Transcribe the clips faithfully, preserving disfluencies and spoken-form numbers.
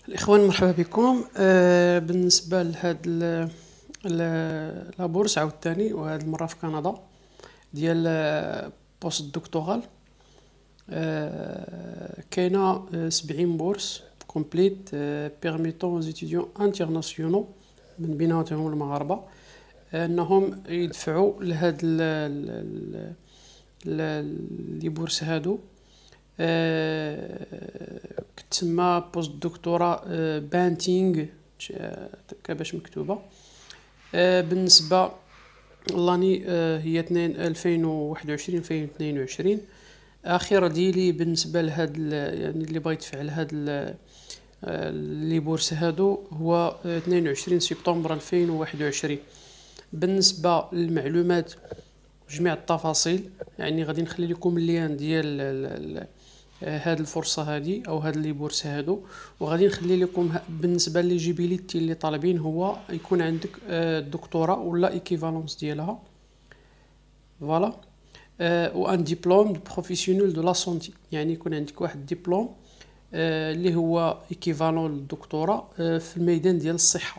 الإخوان مرحبا بكم. آه بالنسبة لهاد ال- ال- لابورس عاوتاني، وهاد المرة في كندا ديال آه، بوست دكتورال. آه كاينة آه، سبعين بورس كومبليت بيرميتون aux étudiants internationaux من بيناتهم المغاربة آه، انهم يدفعوا لهاد ال- ال- ال- لي بورس هادو. آه، كتسمى بوست دكتوراه آه، بانتينغ هكا باش مكتوبة. آه، بالنسبة لاني آه، هي اثنين ألفين وواحد وعشرين ألفين واثنين وعشرين. اخر ديالي بالنسبة لهاد ال- يعني اللي بغا يدفع لهاد ال- آه، لي بورس هادو هو آه، اثنين وعشرين سبتمبر ألفين وواحد وعشرين. بالنسبة للمعلومات جميع التفاصيل، يعني غادي نخلي لكم اللين ديال ال- ال- آه، هاد الفرصة هادي او هاد لي بورس هادو، وغادي نخلي لكم ه- بالنسبة ليجيبيليتي اللي طالبين هو يكون عندك آه، دكتوراه ولا ايكيفالونس ديالها. فوالا. آه، وان ديبلوم بروفيسيونيل دو لا سونتي، يعني يكون عندك واحد الدبلوم آه، اللي هو ايكيفالون للدكتوراه آه، في الميدان ديال الصحة،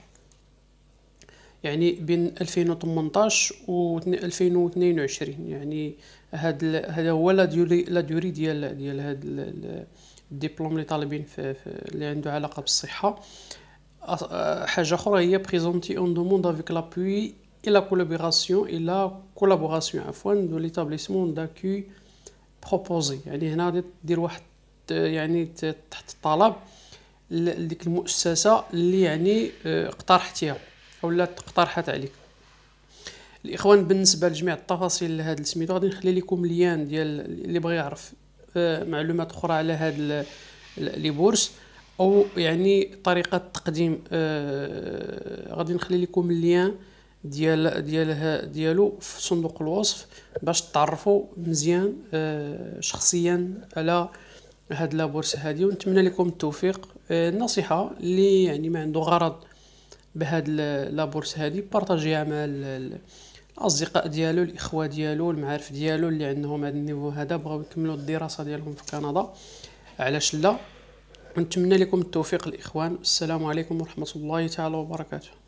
يعني بين ألفين وثمنطاش و ألفين واثنين وعشرين. يعني هذا هذا هو لا ديوري لا ديوري ديال ديال هذا الدبلوم اللي طالبين في, في اللي عنده علاقه بالصحه. أ- حاجه اخرى هي بريزونتي اون دوموند افيك لابوي et la collaboration et la collaboration عفوا de l'établissement d'accueil proposé. يعني هنا غادي دير واحد يعني ت- تحت الطلب لديك المؤسسه اللي يعني آه، اقترحتيها او لا اقترحت عليك. الاخوان بالنسبه لجميع التفاصيل لهذا السميتو غادي نخلي لكم ليان ديال اللي بغى يعرف آه، معلومات اخرى على هاد ال- ال- لي بورس، او يعني طريقه التقديم. آه، غادي نخلي لكم الليان ديال ديالها ديالو في صندوق الوصف باش تعرفوا مزيان آه، شخصيا على هاد لابورس هادي، ونتمنى لكم التوفيق. آه، النصيحه اللي يعني ما عنده غرض بهاد ال- لابورس هادي بارطاجيها مع ال- ال- الاصدقاء ديالو، الاخوه ديالو، المعارف ديالو اللي عندهم هذا النيفو هذا بغاو يكملوا الدراسه ديالهم في كندا. علاش لا. نتمنى لكم التوفيق الاخوان. السلام عليكم ورحمه الله تعالى وبركاته.